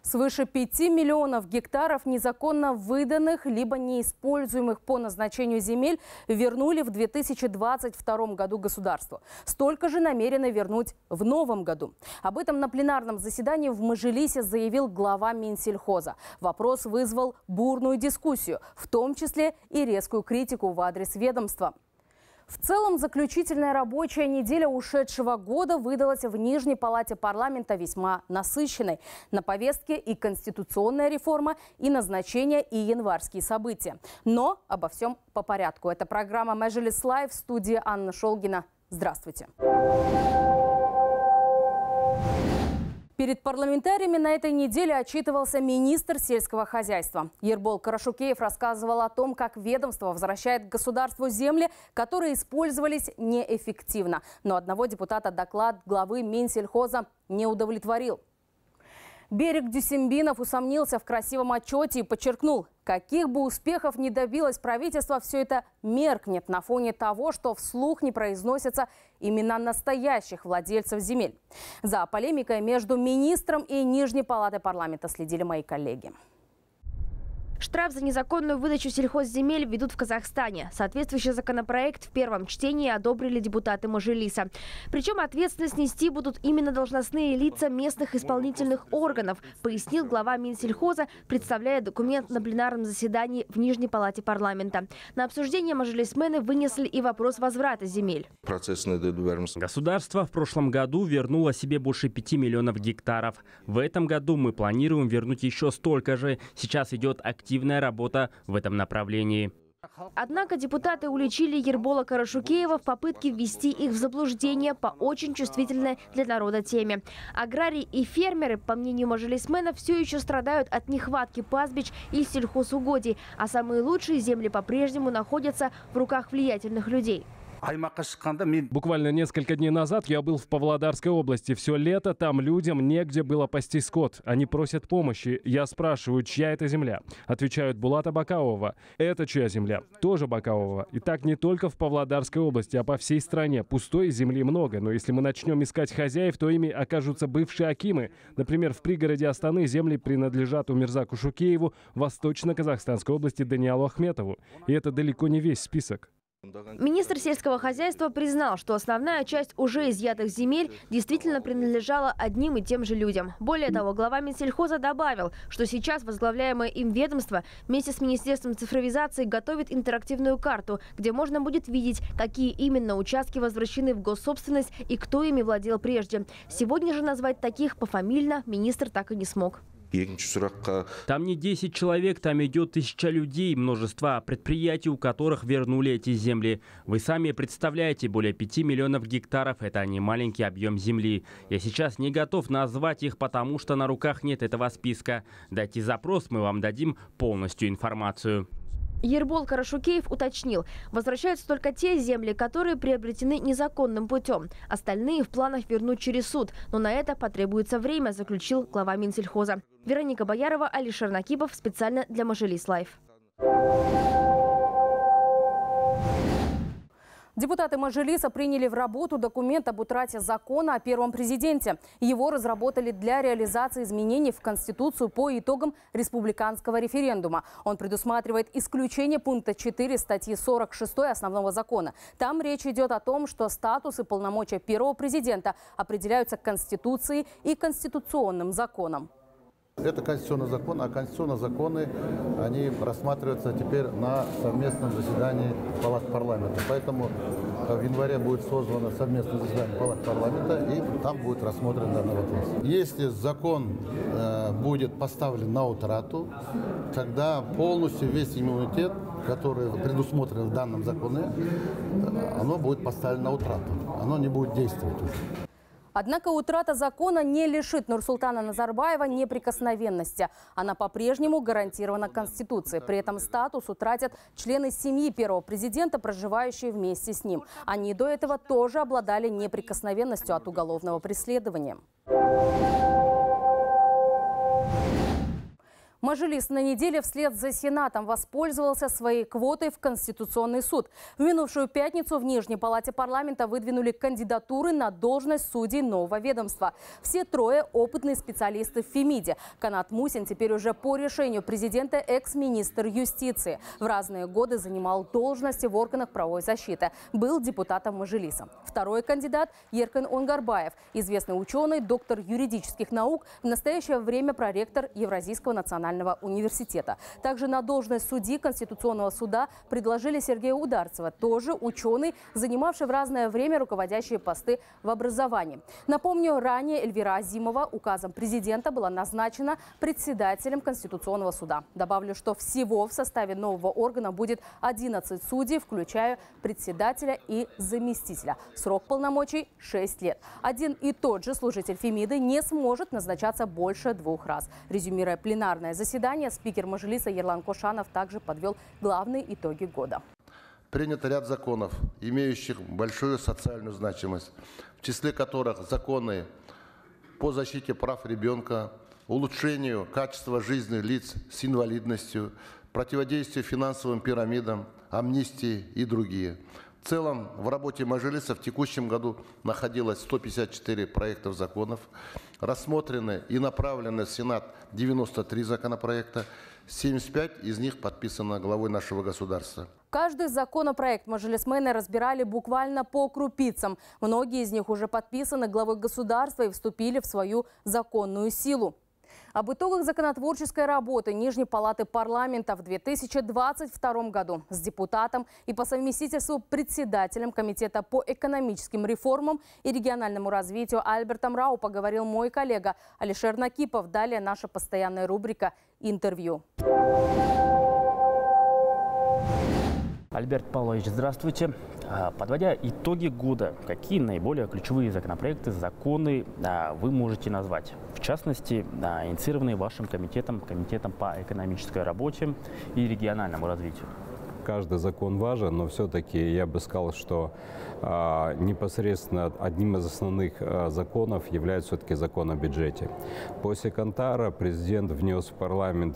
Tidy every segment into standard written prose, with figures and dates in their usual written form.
Свыше 5 миллионов гектаров незаконно выданных либо неиспользуемых по назначению земель вернули в 2022 году государству. Столько же намерены вернуть в новом году. Об этом на пленарном заседании в Мажилисе заявил глава Минсельхоза. Вопрос вызвал бурную дискуссию, в том числе и резкую критику в адрес ведомства. В целом, заключительная рабочая неделя ушедшего года выдалась в Нижней палате парламента весьма насыщенной. На повестке и конституционная реформа, и назначение, и январские события. Но обо всем по порядку. Это программа «Мажилис Лайв», в студии Анна Шолгина. Здравствуйте. Перед парламентариями на этой неделе отчитывался министр сельского хозяйства. Ербол Карашукеев рассказывал о том, как ведомство возвращает государству земли, которые использовались неэффективно. Но одного депутата доклад главы Минсельхоза не удовлетворил. Берег Дюсембинов усомнился в красивом отчете и подчеркнул, каких бы успехов ни добилось правительство, все это меркнет на фоне того, что вслух не произносятся имена настоящих владельцев земель. За полемикой между министром и Нижней палатой парламента следили мои коллеги. Штраф за незаконную выдачу сельхозземель ведут в Казахстане. Соответствующий законопроект в первом чтении одобрили депутаты Мажилиса. Причем ответственность нести будут именно должностные лица местных исполнительных органов, пояснил глава Минсельхоза, представляя документ на пленарном заседании в Нижней палате парламента. На обсуждение мажилисмены вынесли и вопрос возврата земель. Государство в прошлом году вернуло себе больше 5 миллионов гектаров. В этом году мы планируем вернуть еще столько же. Сейчас идет активная работа в этом направлении. Однако депутаты уличили Ербола Карашукеева в попытке ввести их в заблуждение по очень чувствительной для народа теме. Аграрии и фермеры, по мнению мажилисменов, все еще страдают от нехватки пастбищ и сельхозугодий, а самые лучшие земли по-прежнему находятся в руках влиятельных людей. Буквально несколько дней назад я был в Павлодарской области. Все лето там людям негде было пасти скот. Они просят помощи. Я спрашиваю, чья это земля? Отвечают: Булата Бакауова. Это чья земля? Тоже Бакауова. И так не только в Павлодарской области, а по всей стране. Пустой земли много, но если мы начнем искать хозяев, то ими окажутся бывшие акимы. Например, в пригороде Астаны земли принадлежат Умирзаку Шукееву, в Восточно-Казахстанской области Даниалу Ахметову. И это далеко не весь список. Министр сельского хозяйства признал, что основная часть уже изъятых земель действительно принадлежала одним и тем же людям. Более того, глава Минсельхоза добавил, что сейчас возглавляемое им ведомство вместе с Министерством цифровизации готовит интерактивную карту, где можно будет видеть, какие именно участки возвращены в госсобственность и кто ими владел прежде. Сегодня же назвать таких пофамильно министр так и не смог. Там не 10 человек, там идет 1000 людей, множество предприятий, у которых вернули эти земли. Вы сами представляете, более 5 миллионов гектаров – это не маленький объем земли. Я сейчас не готов назвать их, потому что на руках нет этого списка. Дайте запрос, мы вам дадим полностью информацию. Ербол Карашукеев уточнил, возвращаются только те земли, которые приобретены незаконным путем. Остальные в планах вернуть через суд, но на это потребуется время, заключил глава Минсельхоза. Вероника Боярова, Алишер Накипов, специально для Мажилис Лайв. Депутаты Мажилиса приняли в работу документ об утрате закона о первом президенте. Его разработали для реализации изменений в Конституцию по итогам республиканского референдума. Он предусматривает исключение пункта 4 статьи 46 основного закона. Там речь идет о том, что статус и полномочия первого президента определяются Конституцией и конституционным законом. Это конституционный закон, а конституционные законы, они рассматриваются теперь на совместном заседании палат парламента. Поэтому в январе будет созвано совместное заседание палат парламента, и там будет рассмотрен данный вопрос. Если закон будет поставлен на утрату, тогда полностью весь иммунитет, который предусмотрен в данном законе, оно будет поставлено на утрату. Оно не будет действовать уже. Однако утрата закона не лишит Нурсултана Назарбаева неприкосновенности. Она по-прежнему гарантирована Конституцией. При этом статус утратят члены семьи первого президента, проживающие вместе с ним. Они до этого тоже обладали неприкосновенностью от уголовного преследования. Мажилис на неделе вслед за Сенатом воспользовался своей квотой в Конституционный суд. В минувшую пятницу в Нижней палате парламента выдвинули кандидатуры на должность судей нового ведомства. Все трое – опытные специалисты в Фемиде. Канат Мусин теперь уже по решению президента экс-министр юстиции. В разные годы занимал должности в органах правовой защиты. Был депутатом Мажилиса. Второй кандидат – Еркен Онгарбаев, известный ученый, доктор юридических наук, в настоящее время проректор Евразийского национального университета. Также на должность судьи Конституционного суда предложили Сергея Ударцева, тоже ученый, занимавший в разное время руководящие посты в образовании. Напомню, ранее Эльвира Азимова указом президента была назначена председателем Конституционного суда. Добавлю, что всего в составе нового органа будет 11 судей, включая председателя и заместителя. Срок полномочий – 6 лет. Один и тот же служитель Фемиды не сможет назначаться больше 2 раз. Резюмируя пленарное заседание, спикер Мажилиса Ерлан Кошанов также подвел главные итоги года. Принят ряд законов, имеющих большую социальную значимость, в числе которых законы по защите прав ребенка, улучшению качества жизни лиц с инвалидностью, противодействию финансовым пирамидам, амнистии и другие. В целом в работе Мажилиса в текущем году находилось 154 проектов законов, рассмотрены и направлены в Сенат 93 законопроекта, 75 из них подписано главой нашего государства. Каждый законопроект мажилисмены разбирали буквально по крупицам. Многие из них уже подписаны главой государства и вступили в свою законную силу. Об итогах законотворческой работы Нижней палаты парламента в 2022 году с депутатом и по совместительству председателем Комитета по экономическим реформам и региональному развитию Альбертом Рау поговорил мой коллега Алишер Накипов. Далее наша постоянная рубрика «Интервью». Альберт Павлович, здравствуйте. Подводя итоги года, какие наиболее ключевые законопроекты, законы вы можете назвать? В частности, инициированные вашим комитетом по экономической работе и региональному развитию. Каждый закон важен, но все-таки я бы сказал, что непосредственно одним из основных законов является все-таки закон о бюджете. После Кантара президент внес в парламент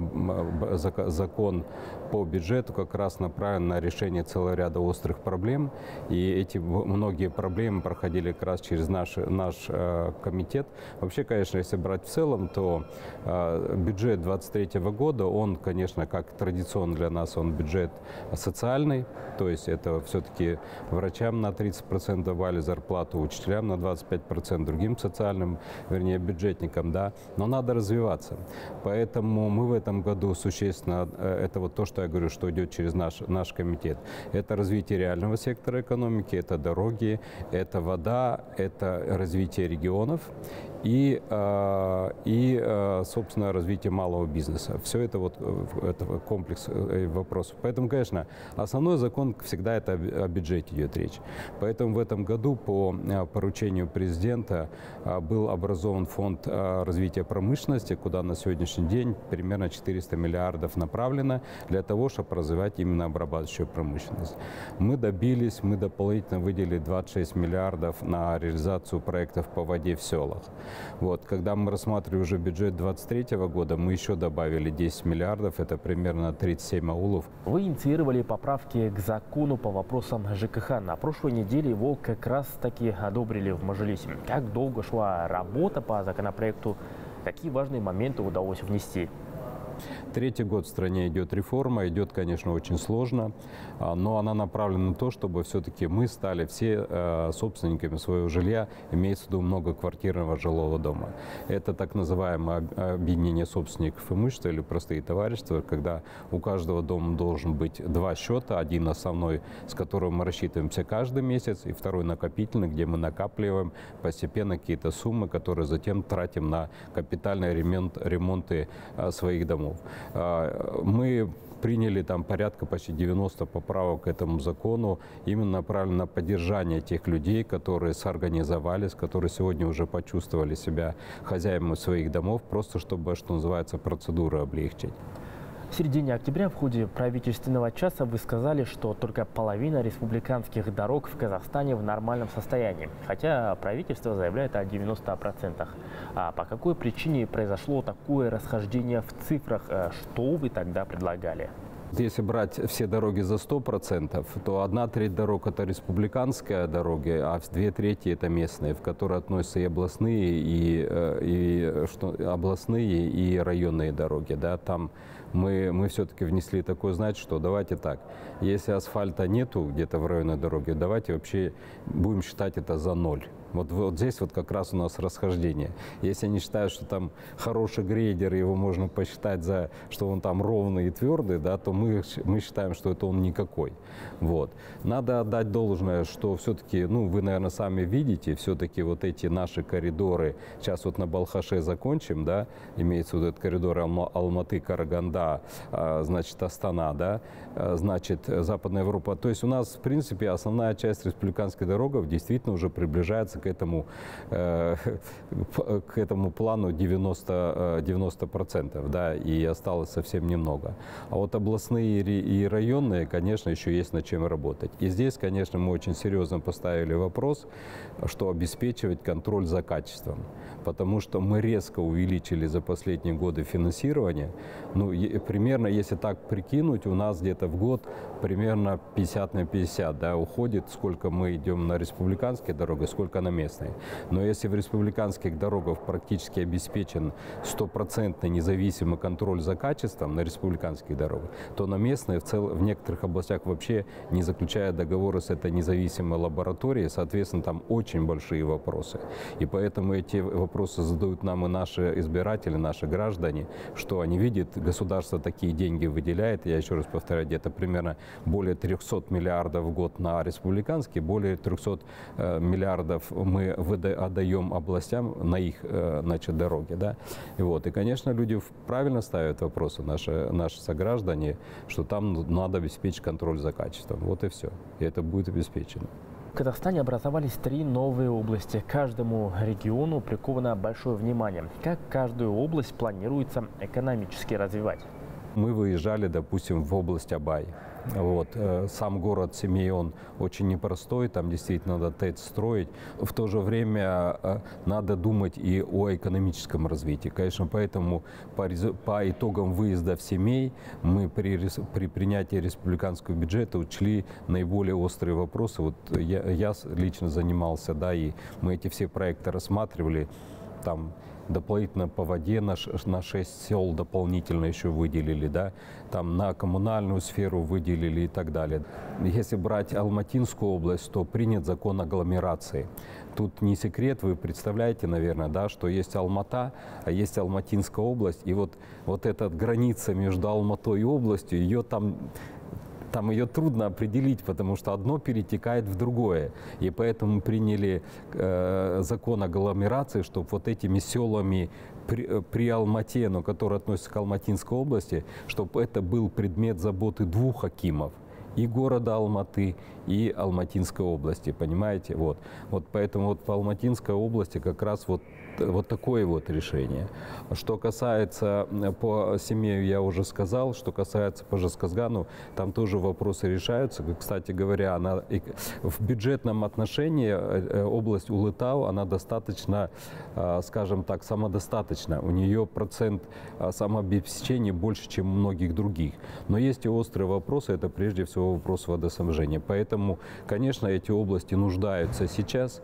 закон по бюджету, как раз направлен на решение целого ряда острых проблем. И эти многие проблемы проходили как раз через наш комитет. Вообще, конечно, если брать в целом, то бюджет 2023 года, он, конечно, как традиционно для нас, он бюджет социальный, то есть это все-таки врачам на 30% давали зарплату, учителям на 25%, другим социальным, вернее, бюджетникам, да, но надо развиваться. Поэтому мы в этом году существенно, это вот то, что я говорю, что идет через наш комитет, это развитие реального сектора экономики, это дороги, это вода, это развитие регионов и собственно, развитие малого бизнеса. Все это вот это комплекс вопросов. Поэтому, конечно, основной закон всегда это о бюджете идет речь. Поэтому в этом году по поручению президента был образован фонд развития промышленности, куда на сегодняшний день примерно 400 миллиардов направлено для того, чтобы развивать именно обрабатывающую промышленность. Мы дополнительно выделили 26 миллиардов на реализацию проектов по воде в селах. Вот, когда мы рассматривали уже бюджет 2023 года, мы еще добавили 10 миллиардов, это примерно 37 аулов. Вы инициировали поправки к закону по вопросам ЖКХ. На прошлой неделе его как раз таки одобрили в Мажилисе. Как долго шла работа по законопроекту? Какие важные моменты удалось внести? Третий год в стране идет реформа, идет, конечно, очень сложно, но она направлена на то, чтобы все-таки мы стали все собственниками своего жилья, имеется в виду многоквартирного жилого дома. Это так называемое объединение собственников имущества или простые товарищества, когда у каждого дома должен быть 2 счета, один основной, с которым мы рассчитываемся каждый месяц, и второй накопительный, где мы накапливаем постепенно какие-то суммы, которые затем тратим на капитальные ремонты своих домов. Мы приняли там порядка почти 90 поправок к этому закону, именно направлено на поддержание тех людей, которые соорганизовались, которые сегодня уже почувствовали себя хозяевами своих домов, просто чтобы, что называется, процедуру облегчить. В середине октября в ходе правительственного часа вы сказали, что только половина республиканских дорог в Казахстане в нормальном состоянии, хотя правительство заявляет о 90%. А по какой причине произошло такое расхождение в цифрах? Что вы тогда предлагали? Если брать все дороги за 100%, то 1/3 дорог – это республиканские дороги, а 2/3 – это местные, в которые относятся и областные, и районные дороги. Да? Там мы все-таки внесли такой знак, что давайте так, если асфальта нету где-то в районной дороге, давайте вообще будем считать это за 0. Вот здесь вот как раз у нас расхождение. Если они считают, что там хороший грейдер, его можно посчитать за, что он там ровный и твердый, да, то мы считаем, что это он никакой. Вот. Надо отдать должное, что все-таки, ну, вы, наверное, сами видите, все-таки вот эти наши коридоры, сейчас вот на Балхаше закончим, да, имеется вот этот коридор Алматы-Караганда, значит, Астана, да, значит, Западная Европа. То есть у нас, в принципе, основная часть республиканских дорог действительно уже приближается к этому плану 90%, да, и осталось совсем немного. А вот областные и районные, конечно, еще есть над чем работать. И здесь, конечно, мы очень серьезно поставили вопрос, что обеспечивать контроль за качеством. Потому что мы резко увеличили за последние годы финансирование. Ну, примерно, если так прикинуть, у нас где-то в год примерно 50 на 50, да, уходит, сколько мы идем на республиканские дороги, сколько на местные. Но если в республиканских дорогах практически обеспечен 100% независимый контроль за качеством на республиканских дорогах, то на местные в некоторых областях вообще не заключая договоры с этой независимой лабораторией, соответственно, там очень большие вопросы. И поэтому эти вопросы задают нам и наши избиратели, наши граждане, что они видят, государство такие деньги выделяет, я еще раз повторяю, где-то примерно более 300 миллиардов в год на республиканские, более 300 миллиардов мы отдаем областям на их, значит, дороги. Да? И, конечно, люди правильно ставят вопросы, наши сограждане, что там надо обеспечить контроль за качеством. Вот и все. И это будет обеспечено. В Казахстане образовались 3 новые области. Каждому региону приковано большое внимание. Как каждую область планируется экономически развивать? Мы выезжали, допустим, в область Абай. Вот. Сам город Семей, он очень непростой, там действительно надо ТЭЦ строить. В то же время надо думать и о экономическом развитии. Конечно, поэтому по итогам выезда в Семей мы при принятии республиканского бюджета учли наиболее острые вопросы. Вот я лично занимался, да, и мы эти все проекты рассматривали. Там дополнительно по воде на 6 сел дополнительно еще выделили, да, там на коммунальную сферу выделили и так далее. Если брать Алматинскую область, то принят закон агломерации. Тут не секрет, вы представляете, наверное, да, что есть Алмата, а есть Алматинская область. И вот эта граница между Алматой и областью, ее там ее трудно определить, потому что одно перетекает в другое. И поэтому приняли закон агломерации, чтобы вот этими селами при Алмате, но которые относятся к Алматинской области, чтобы это был предмет заботы 2 акимов. И города Алматы, и Алматинской области, понимаете? Вот поэтому вот по Алматинской области как раз вот такое вот решение. Что касается по Семею, я уже сказал, что касается по Жезказгану, там тоже вопросы решаются. Кстати говоря, в бюджетном отношении область Улытау, она достаточно, скажем так, самодостаточна. У нее процент самообеспечения больше, чем у многих других. Но есть и острые вопросы, это прежде всего вопрос водоснабжения. Поэтому, конечно, эти области нуждаются сейчас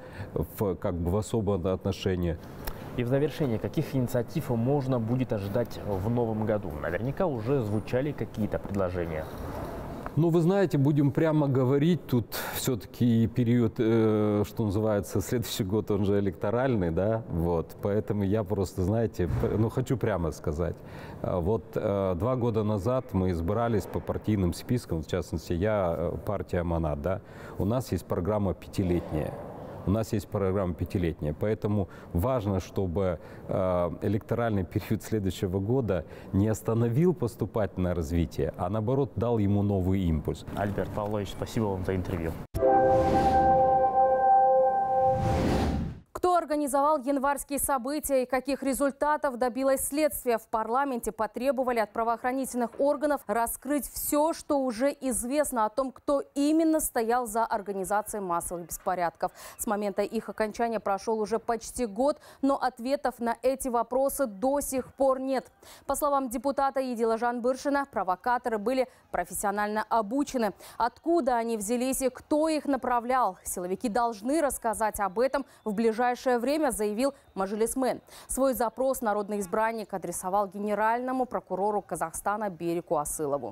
в особом отношении. И в завершение, каких инициатив можно будет ожидать в новом году? Наверняка уже звучали какие-то предложения. Ну, вы знаете, будем прямо говорить, тут все-таки период, что называется, следующий год, он же электоральный, да, вот, поэтому я просто, знаете, хочу прямо сказать. Вот 2 года назад мы избрались по партийным спискам, в частности, я, партия Аманат, да, у нас есть программа 5-летняя. У нас есть программа 5-летняя, поэтому важно, чтобы электоральный период следующего года не остановил поступательное развитие, а наоборот дал ему новый импульс. Альберт Павлович, спасибо вам за интервью. Кто организует организовал январские события и каких результатов добилось следствие. В парламенте потребовали от правоохранительных органов раскрыть все, что уже известно о том, кто именно стоял за организацией массовых беспорядков. С момента их окончания прошел уже почти год, но ответов на эти вопросы до сих пор нет. По словам депутата Едила Жанбыршина, провокаторы были профессионально обучены. Откуда они взялись и кто их направлял? Силовики должны рассказать об этом в ближайшее время, заявил мажилисмен. Свой запрос народный избранник адресовал генеральному прокурору Казахстана Берику Асылову.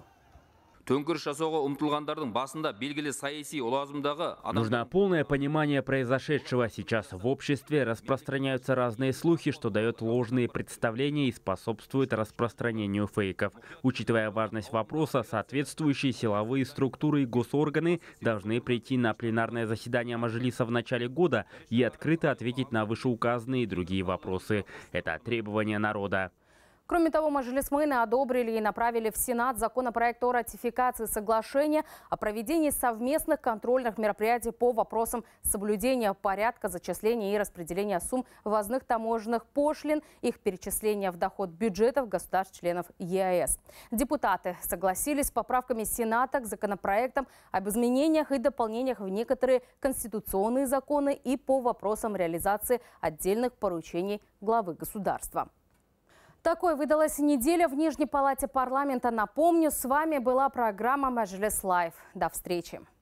Нужно полное понимание произошедшего. Сейчас в обществе распространяются разные слухи, что дает ложные представления и способствует распространению фейков. Учитывая важность вопроса, соответствующие силовые структуры и госорганы должны прийти на пленарное заседание Мажилиса в начале года и открыто ответить на вышеуказанные и другие вопросы. Это требование народа. Кроме того, мажилисмены одобрили и направили в Сенат законопроект о ратификации соглашения о проведении совместных контрольных мероприятий по вопросам соблюдения порядка зачисления и распределения сумм ввозных таможенных пошлин, их перечисления в доход бюджетов государств-членов ЕАЭС. Депутаты согласились с поправками Сената к законопроектам об изменениях и дополнениях в некоторые конституционные законы и по вопросам реализации отдельных поручений главы государства. Такой выдалась неделя в Нижней палате парламента. Напомню, с вами была программа Мажилис Лайв. До встречи.